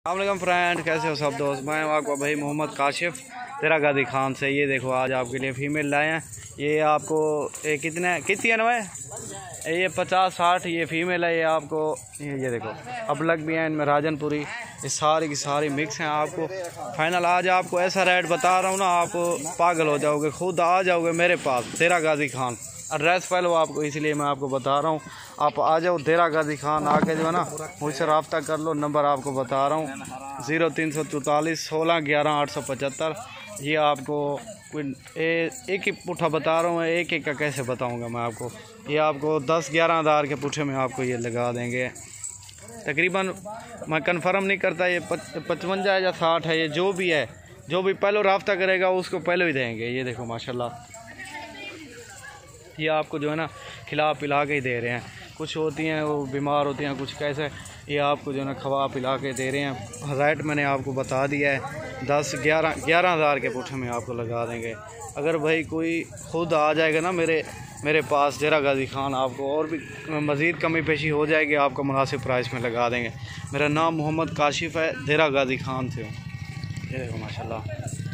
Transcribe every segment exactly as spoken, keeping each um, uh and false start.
अस्सलाम फ्रेंड, कैसे हो सब दोस्त। मैं आपको भाई मोहम्मद काशिफ तेरा गाजी खान से। ये देखो आज आपके लिए फ़ीमेल लाए हैं। ये आपको ये कितने कितनी है ना, ये पचास साठ ये फ़ीमेल है। ये आपको ये, ये देखो अबलग भी हैं इनमें, राजनपुरी, ये सारी की सारी मिक्स हैं। आपको फाइनल आज आपको ऐसा रेट बता रहा हूँ ना, आप पागल हो जाओगे, खुद आ जाओगे मेरे पास। तेरा गाजी खान एड्रेस पहले आपको, इसलिए मैं आपको बता रहा हूँ। आप आ जाओ तेरा गाजी खान, आके जो है ना मुझसे रब्ता कर लो। नंबर आपको बता रहा हूँ, ज़ीरो तीन सौ चौतालीस सोलह ग्यारह आठ सौ पचहत्तर। ये आपको कोई एक ही पुट्ठा बता रहा हूँ, एक एक का कैसे बताऊँगा मैं आपको। ये आपको दस ग्यारह हज़ार के पुट्ठे में आपको ये लगा देंगे तकरीबन। मैं कंफर्म नहीं करता ये पचवंजा है या साठ है, ये जो भी है, जो भी पहले रब्ता करेगा उसको पहले ही देंगे। ये देखो माशाल्लाह, ये आपको जो है ना खिला पिला के ही दे रहे हैं। कुछ होती हैं वो बीमार होती हैं, कुछ कैसे, ये आपको जो है ना खवा पिला के दे रहे हैं। रेट मैंने आपको बता दिया है, दस ग्यारह ग्यारह हज़ार के पुट्ठे में आपको लगा देंगे। अगर भाई कोई खुद आ जाएगा ना मेरे मेरे पास तेरा गाजी खान, आपको और भी मज़ीद कमी पेशी हो जाएगी, आपको मुनासिब प्राइस में लगा देंगे। मेरा नाम मोहम्मद काशिफ है, तेरा गाजी खान से। ये देखो माशाल्लाह,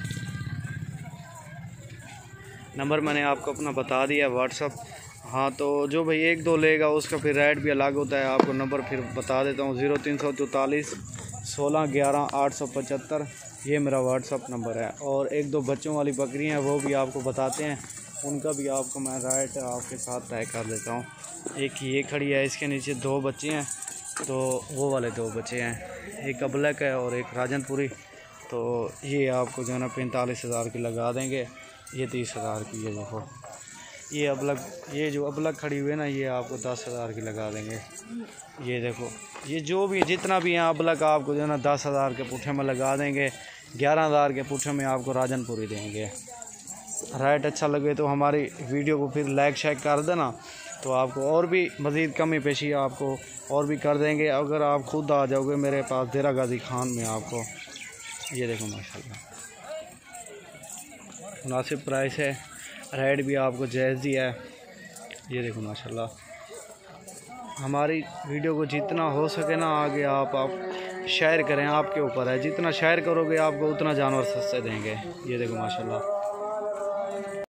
नंबर मैंने आपको अपना बता दिया व्हाट्सअप। हाँ, तो जो भाई एक दो लेगा उसका फिर रेट भी अलग होता है। आपको नंबर फिर बता देता हूँ, ज़ीरो तीन सौ चौतालीस सोलह ग्यारह आठ सौ पचहत्तर, ये मेरा व्हाट्सअप नंबर है। और एक दो बच्चों वाली बकरियाँ हैं वो भी आपको बताते हैं, उनका भी आपको मैं रेट आपके साथ तय कर देता हूँ। एक ये खड़ी है, इसके नीचे दो बच्चे हैं, तो वो वाले दो बच्चे हैं, एक अबलक है और एक राजनपुरी। तो ये आपको जो है ना पैंतालीस हज़ार की लगा देंगे। ये तीस हज़ार की, ये देखो ये अबलग, ये जो अबलग खड़ी हुई है ना, ये आपको दस हज़ार की लगा देंगे। ये देखो ये जो भी जितना भी है अबलग आपको जो है ना दस हज़ार के पुट्ठे में लगा देंगे। ग्यारह हज़ार के पुट्ठे में आपको राजनपुरी देंगे। रेट अच्छा लगे तो हमारी वीडियो को फिर लाइक शेयर कर देना, तो आपको और भी मज़ीद कमी पेशी आपको और भी कर देंगे। अगर आप खुद आ जाओगे मेरे पास तेरा गाजी खान में, आपको ये देखो माशाल्लाह मुनासिब प्राइस है, रेट भी आपको जायज़ दिया है। ये देखो माशाल्लाह, हमारी वीडियो को जितना हो सके ना आगे आप आप शेयर करें, आपके ऊपर है। जितना शेयर करोगे आपको उतना जानवर सस्ते देंगे। ये देखो माशाल्लाह।